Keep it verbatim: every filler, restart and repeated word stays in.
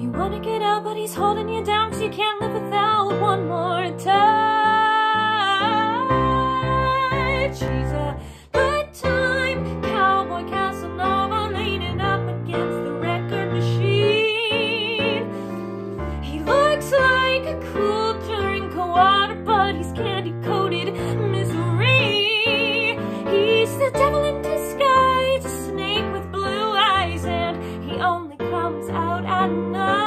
You wanna get out, but he's holding you down, so you can't live without one more touch. She's a good time cowboy Casanova, leaning up against the record machine. He looks like a cool drink of water, but he's candy-coated misery. He's the devil in disguise, a snake with blue eyes, and he only comes out at night.